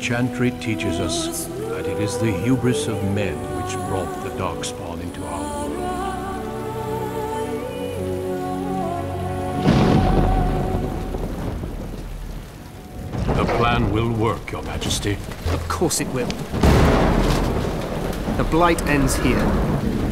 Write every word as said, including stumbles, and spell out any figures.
Chantry teaches us that it is the hubris of men which brought the Darkspawn into our world. The plan will work, Your Majesty. Of course it will. The Blight ends here.